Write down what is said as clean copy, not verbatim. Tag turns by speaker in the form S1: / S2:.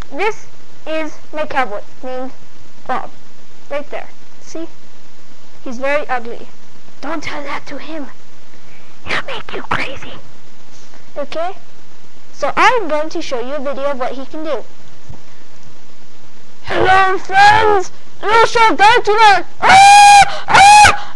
S1: This is my cowboy named Bob. Right there. See? He's very ugly. Don't tell that to him. He'll make you crazy. Okay? So I'm going to show you a video of what he can do. Hello, friends! No shot back to that! Ah! Ah!